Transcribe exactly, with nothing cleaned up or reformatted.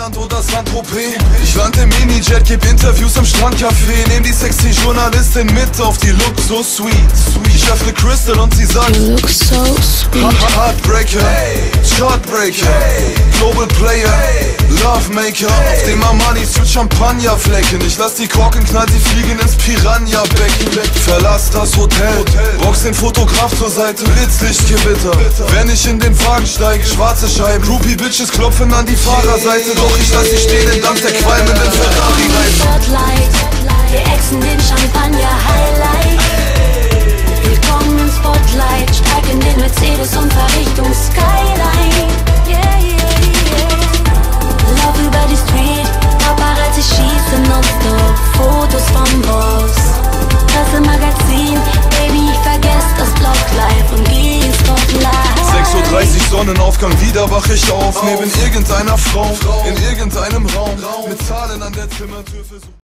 Mailand oder Saint-Tropez. Ich land im Minijet, geb Interviews im Strandcafé. Nehm die sexy Journalistin mit auf die Look so sweet. Ich öffne Crystal und sie sagt, You look so sweet. Heartbreaker, Chartbreaker, Global Player, Lovemaker. Auf dem Armani Suit Champagnerflecken. Ich lass die Korken knallen, sie fliegen ins Piranha-Becken. Verlass das Hotel, box den Fotograf zur Seite. Blitzlichtgewitter, wenn ich in den Wagen steige, schwarze Scheiben. Groupie-Bitches klopfen an die Fahrerseite. Doch ich lass sie stehen entlang der qualmenden Ferrari-Reifen. Spotlight, wir exen den Champagner-Highlight. Willkommen im Spotlight, steig in den Mercedes und fahr Richtung Skyline. Yeah, yeah, yeah. Lauf über die Street, Paparazzi schießen nonstop Fotos vom Boss. Das im Magazin, Baby, ich vergess das Blocklife und geh ins Spotlight. sechs Uhr dreißig Sonnenaufgang, wieder wach ich auf. Neben irgendeiner Frau, in irgendeinem Raum, mit Zahlen an der Zimmertür.